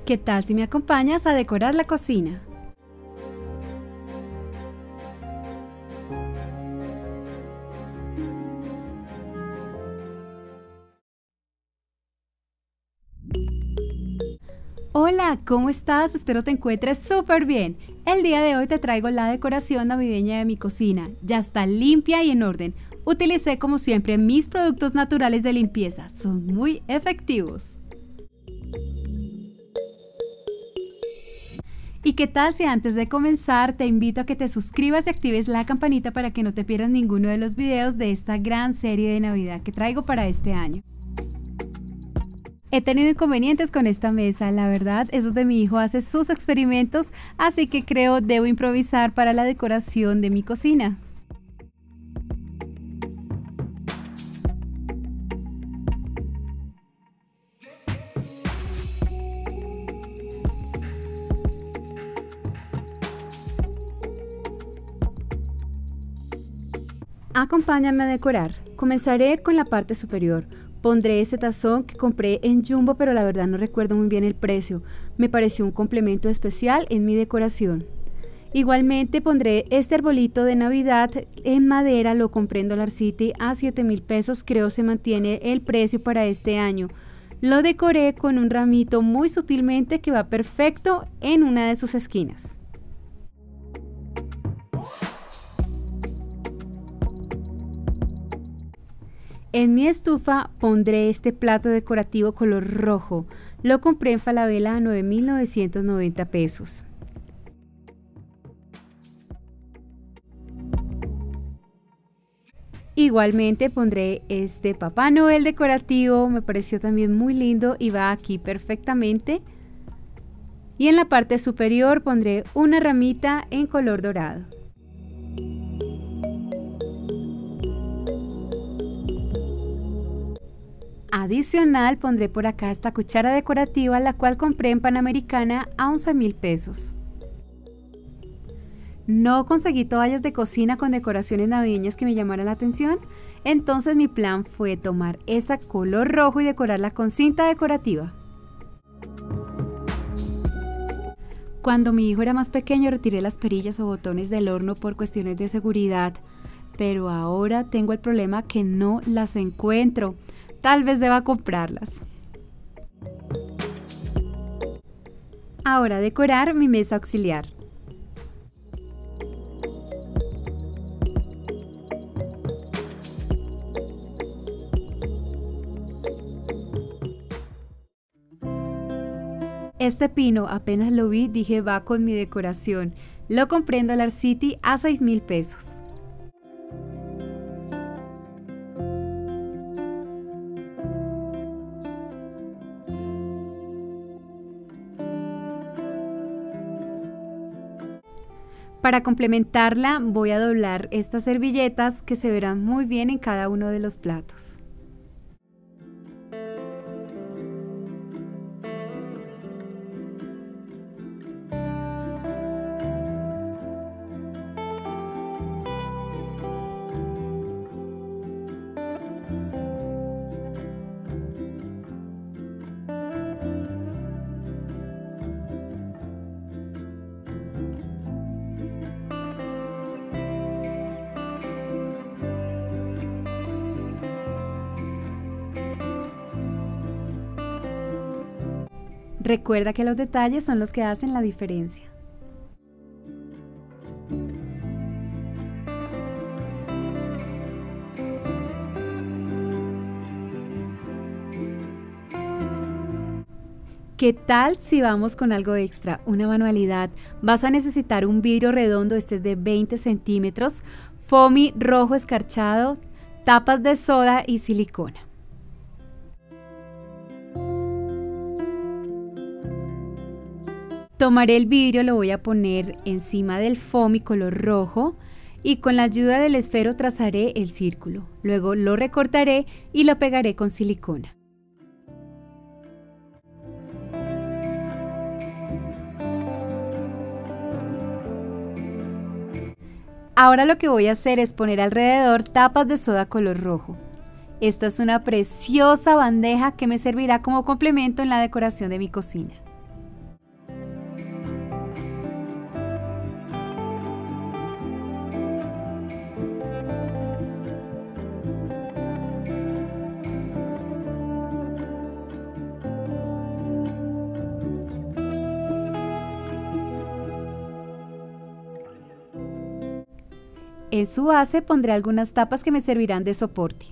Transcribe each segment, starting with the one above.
¿Qué tal si me acompañas a decorar la cocina? Hola, ¿cómo estás? Espero te encuentres súper bien. El día de hoy te traigo la decoración navideña de mi cocina. Ya está limpia y en orden. Utilicé como siempre mis productos naturales de limpieza. Son muy efectivos. ¿Y qué tal si antes de comenzar te invito a que te suscribas y actives la campanita para que no te pierdas ninguno de los videos de esta gran serie de Navidad que traigo para este año? He tenido inconvenientes con esta mesa, la verdad, eso de mi hijo hace sus experimentos, así que creo debo improvisar para la decoración de mi cocina. Acompáñame a decorar. Comenzaré con la parte superior. Pondré ese tazón que compré en Jumbo, pero la verdad no recuerdo muy bien el precio. Me pareció un complemento especial en mi decoración. Igualmente pondré este arbolito de Navidad en madera, lo compré en Dollar City a 7,000 pesos, creo se mantiene el precio para este año. Lo decoré con un ramito muy sutilmente que va perfecto en una de sus esquinas. En mi estufa pondré este plato decorativo color rojo. Lo compré en Falabella a 9,990 pesos. Igualmente pondré este Papá Noel decorativo, me pareció también muy lindo y va aquí perfectamente. Y en la parte superior pondré una ramita en color dorado. Adicional pondré por acá esta cuchara decorativa, la cual compré en Panamericana a 11,000 pesos. No conseguí toallas de cocina con decoraciones navideñas que me llamaran la atención, entonces mi plan fue tomar esa color rojo y decorarla con cinta decorativa. Cuando mi hijo era más pequeño retiré las perillas o botones del horno por cuestiones de seguridad, pero ahora tengo el problema que no las encuentro. Tal vez deba comprarlas. Ahora decorar mi mesa auxiliar. Este pino apenas lo vi dije va con mi decoración. Lo compré en Dollar City a 6,000 pesos. Para complementarla voy a doblar estas servilletas que se verán muy bien en cada uno de los platos. Recuerda que los detalles son los que hacen la diferencia. ¿Qué tal si vamos con algo extra? Una manualidad. Vas a necesitar un vidrio redondo, este es de 20 centímetros, foamy rojo escarchado, tapas de soda y silicona. Tomaré el vidrio, lo voy a poner encima del foamy color rojo y con la ayuda del esfero trazaré el círculo. Luego lo recortaré y lo pegaré con silicona. Ahora lo que voy a hacer es poner alrededor tapas de soda color rojo. Esta es una preciosa bandeja que me servirá como complemento en la decoración de mi cocina. En su base pondré algunas tapas que me servirán de soporte.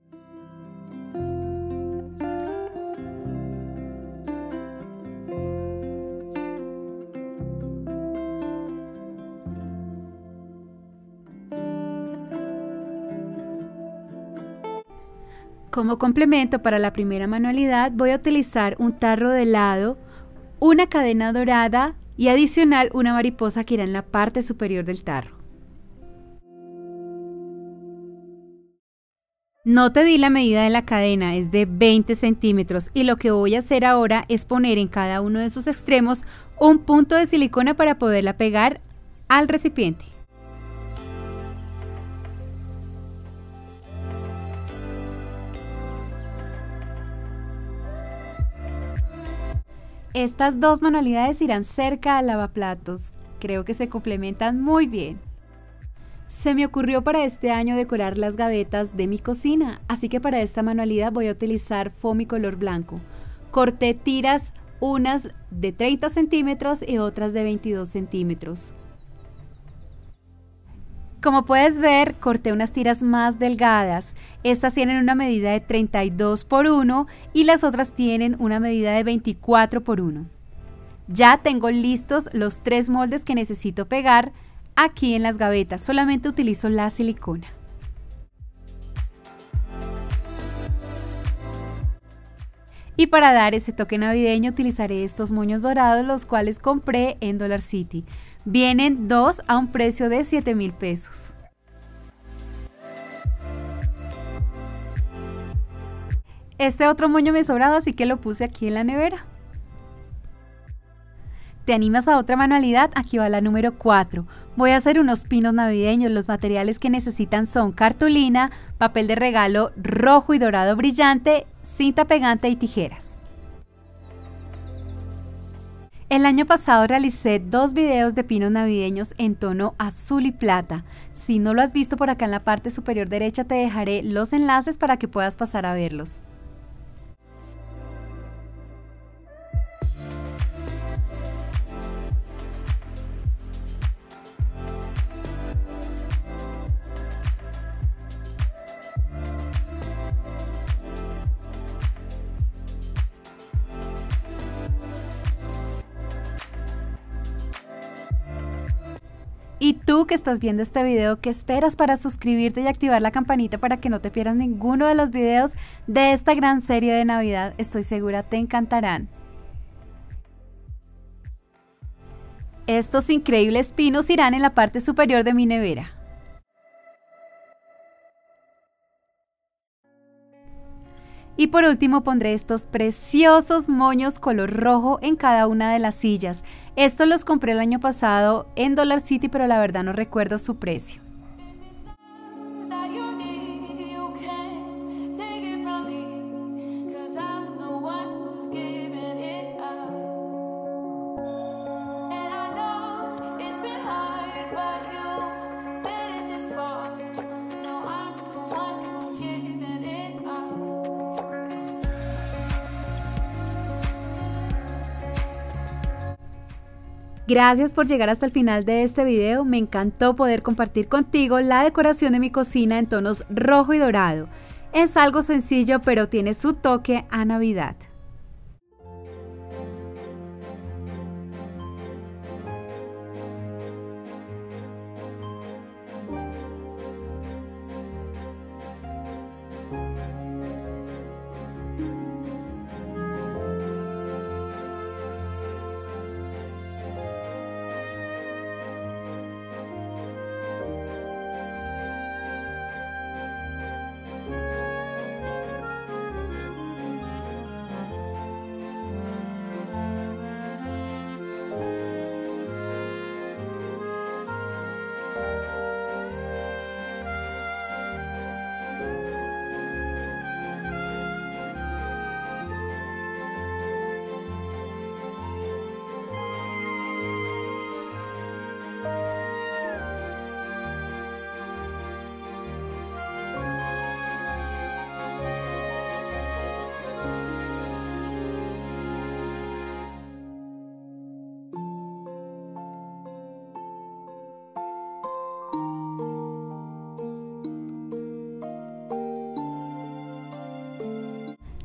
Como complemento para la primera manualidad voy a utilizar un tarro de helado, una cadena dorada y adicional una mariposa que irá en la parte superior del tarro. No te di la medida de la cadena, es de 20 centímetros y lo que voy a hacer ahora es poner en cada uno de sus extremos un punto de silicona para poderla pegar al recipiente. Estas dos manualidades irán cerca al lavaplatos. Creo que se complementan muy bien. Se me ocurrió para este año decorar las gavetas de mi cocina, así que para esta manualidad voy a utilizar foamy color blanco. Corté tiras, unas de 30 centímetros y otras de 22 centímetros. Como puedes ver, corté unas tiras más delgadas. Estas tienen una medida de 32 por 1 y las otras tienen una medida de 24 por 1. Ya tengo listos los 3 moldes que necesito pegar aquí en las gavetas. Solamente utilizo la silicona. Y para dar ese toque navideño utilizaré estos moños dorados, los cuales compré en Dollar City. Vienen 2 a un precio de 7.000 pesos. Este otro moño me sobraba, así que lo puse aquí en la nevera. ¿Te animas a otra manualidad? Aquí va la número 4. Voy a hacer unos pinos navideños. Los materiales que necesitan son cartulina, papel de regalo rojo y dorado brillante, cinta pegante y tijeras. El año pasado realicé 2 videos de pinos navideños en tono azul y plata. Si no lo has visto, por acá en la parte superior derecha te dejaré los enlaces para que puedas pasar a verlos. Y tú que estás viendo este video, ¿qué esperas para suscribirte y activar la campanita para que no te pierdas ninguno de los videos de esta gran serie de Navidad? Estoy segura te encantarán. Estos increíbles pinos irán en la parte superior de mi nevera. Y por último pondré estos preciosos moños color rojo en cada una de las sillas. Estos los compré el año pasado en Dollar City, pero la verdad no recuerdo su precio. Gracias por llegar hasta el final de este video. Me encantó poder compartir contigo la decoración de mi cocina en tonos rojo y dorado. Es algo sencillo, pero tiene su toque a Navidad.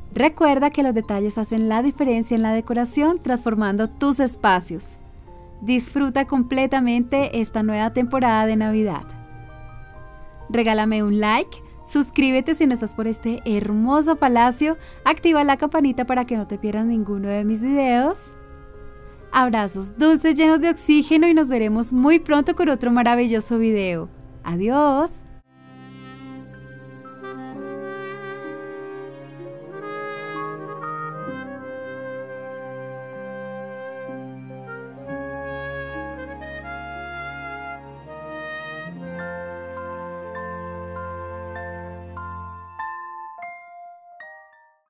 Recuerda que los detalles hacen la diferencia en la decoración, transformando tus espacios. Disfruta completamente esta nueva temporada de Navidad. Regálame un like, suscríbete si no estás por este hermoso palacio, activa la campanita para que no te pierdas ninguno de mis videos. Abrazos dulces llenos de oxígeno y nos veremos muy pronto con otro maravilloso video. Adiós.